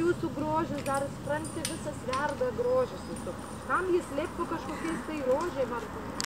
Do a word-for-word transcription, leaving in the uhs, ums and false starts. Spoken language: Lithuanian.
jūsų grožis dar, supranti, visas verda grožis jūsų. Kam jis lėptų kažkokiais tai rožėm ar